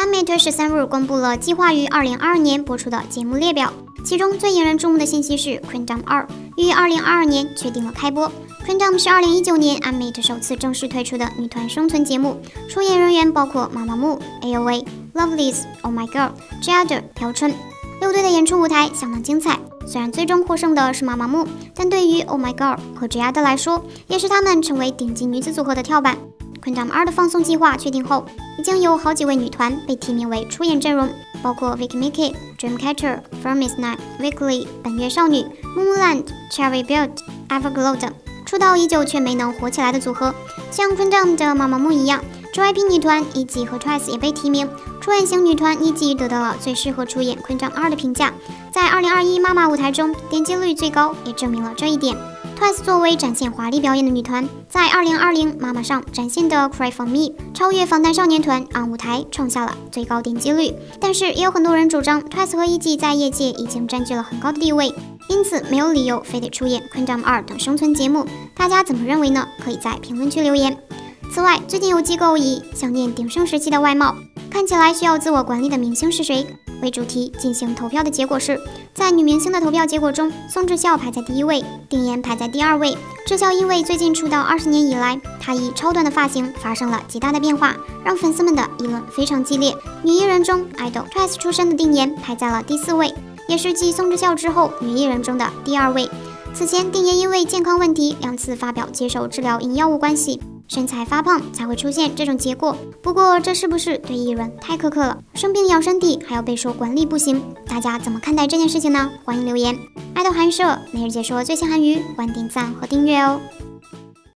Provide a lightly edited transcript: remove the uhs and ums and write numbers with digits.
，Mate 13日公布了计划于2022年播出的节目列表，其中最引人注目的信息是《Queendom 2》于2022年确定了开播。Queendom 是2019年 Mate 首次正式推出的女团生存节目，出演人员包括妈妈木、AOA、Lovelyz、Oh My Girl、Jade、朴春，6队的演出舞台相当精彩。虽然最终获胜的是妈妈木，但对于 Oh My Girl 和 Jade 来说，也是她们成为顶级女子组合的跳板。Queendom 2的放送计划确定后，已经有好几位女团被提名为出演阵容，包括 Vicky、Mickey、Dreamcatcher、Firmis、Night、Weekly、本月少女、Moonlight、Cherry Beauty、Everglow 等。出道已久却没能火起来的组合，像 Queendom 的妈妈木一样 ，JYP 女团 E.G 和 Twice 也被提名。出演型女团 E.G 得到了最适合出演 Queendom 2的评价，在2021妈妈舞台中点击率最高，也证明了这一点。Twice 作为展现华丽表演的女团，在2020妈妈上展现的 Cry For Me 超越防弹少年团 on 舞台，创下了最高点击率。但是也有很多人主张 Twice 和 E.G 在业界已经占据了很高的地位，因此没有理由非得出演 Queendom 2等生存节目。大家怎么认为呢？可以在评论区留言。此外，最近有机构以想念鼎盛时期的外貌，看起来需要自我管理的明星是谁为主题进行投票的结果是，在女明星的投票结果中，宋智孝排在第1位，丁妍排在第2位。智孝因为最近出道20年以来，她以超短的发型发生了极大的变化，让粉丝们的议论非常激烈。女艺人中 idol Twice 出身的丁妍排在了第4位，也是继宋智孝之后女艺人中的第2位。此前，丁妍因为健康问题2次发表接受治疗因药物关系，身材发胖才会出现这种结果。不过这是不是对艺人太苛刻了？生病养身体还要被说管理不行，大家怎么看待这件事情呢？欢迎留言。爱豆韩社每日解说最新韩语，欢迎点赞和订阅哦。